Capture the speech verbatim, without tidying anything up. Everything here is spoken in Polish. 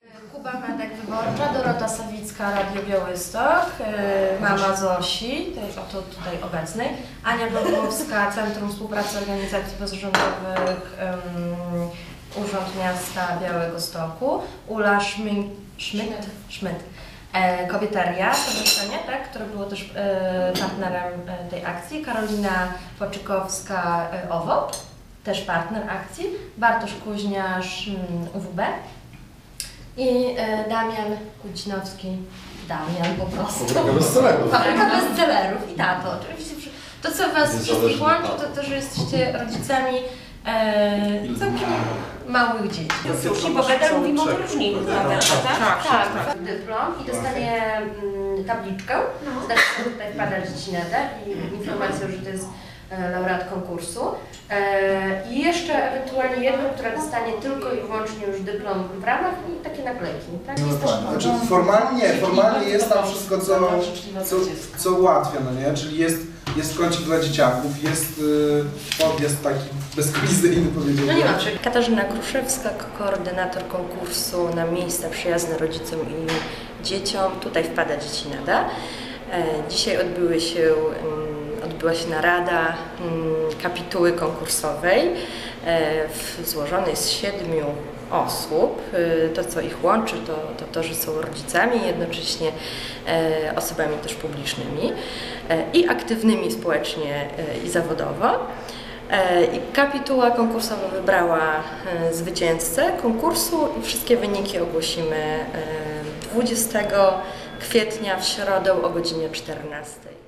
Kuba Medek Wyborcza, Dorota Sawicka, Radio Białystok, mama Zosi, tej oto tutaj obecnej, Ania Bobłowska, Centrum Współpracy Organizacji Pozarządowych, um, Urząd Miasta Białegostoku, Ula Szmid, Szmid, Szmid, e, Kobieteria, stowarzyszenie, tak, które było też e, partnerem e, tej akcji, Karolina Poczykowska, e, O W O P, też partner akcji, Bartosz Kuźniarz, mm, U W B. I e, Damian Kudzinowski, Damian po prostu. Fabryka bestsellerów. Fabryka bestsellerów i tato. Oczywiście to, co Was wszystkich łączy, to to, że jesteście rodzicami e, całkiem małych dzieci. Sushi, bo Beda mówimy o wyróżnieniu, prawda? Tak, tak, tak. Dyplom i dostanie mm, tabliczkę. Znaczy, tutaj wpada dzicinetę i informację, że to jest laureat konkursu. I jeszcze ewentualnie jedną, która dostanie tylko i wyłącznie już dyplom w ramach i takie naklejki. Tak? No Jest tak, też znaczy formalnie, formalnie jest tam wszystko, co, co, co ułatwia, no nie? Czyli jest, jest kącik dla dzieciaków, jest yy, podjazd taki bezkolizyjny, powiedziałbym. No nie ma. Katarzyna Kruszewska, koordynator konkursu na miejsca przyjazne rodzicom i dzieciom. Tutaj wpada dziecinada. Dzisiaj odbyły się Odbyła się narada kapituły konkursowej, złożonej z siedmiu osób. To, co ich łączy, to to, to że są rodzicami i jednocześnie osobami też publicznymi i aktywnymi społecznie i zawodowo. I kapituła konkursowa wybrała zwycięzcę konkursu i wszystkie wyniki ogłosimy dwudziestego kwietnia w środę o godzinie czternastej.